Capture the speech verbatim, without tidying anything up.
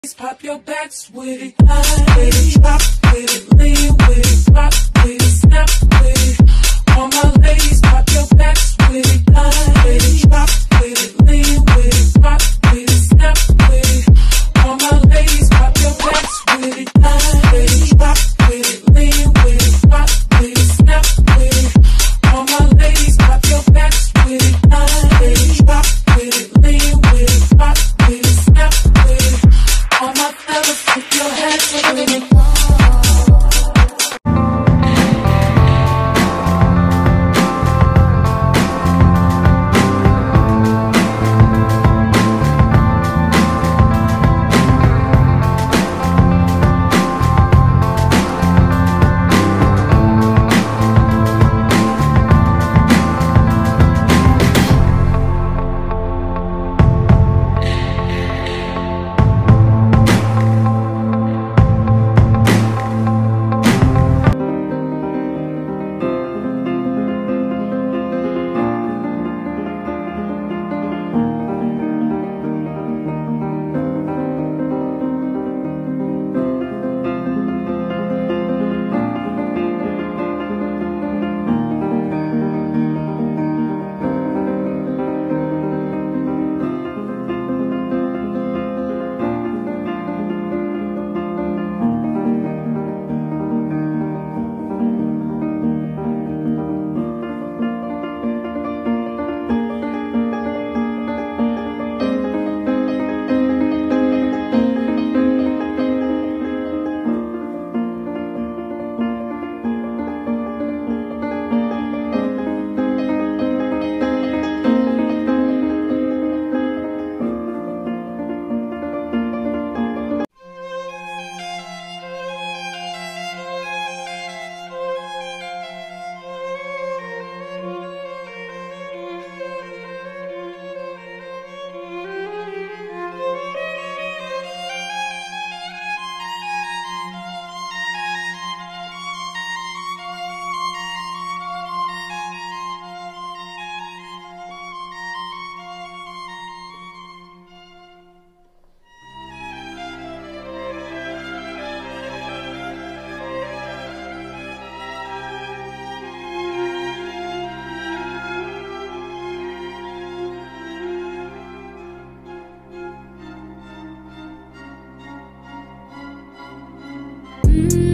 Pop your backs with it, high with it, drop with it, lean with it, rock with it, snap with it. All my ladies, pop your backs with it, high with it, drop with it, lean with it, rock with it, snap with it. All my ladies, pop your backs with it, high with it, drop with it, lean with it, rock with it, snap with it. All my ladies, pop your backs with it, high with it, drop with it, lean with it, rock with it, snap with it. All my fellas, put your hands with it. Mm-hmm.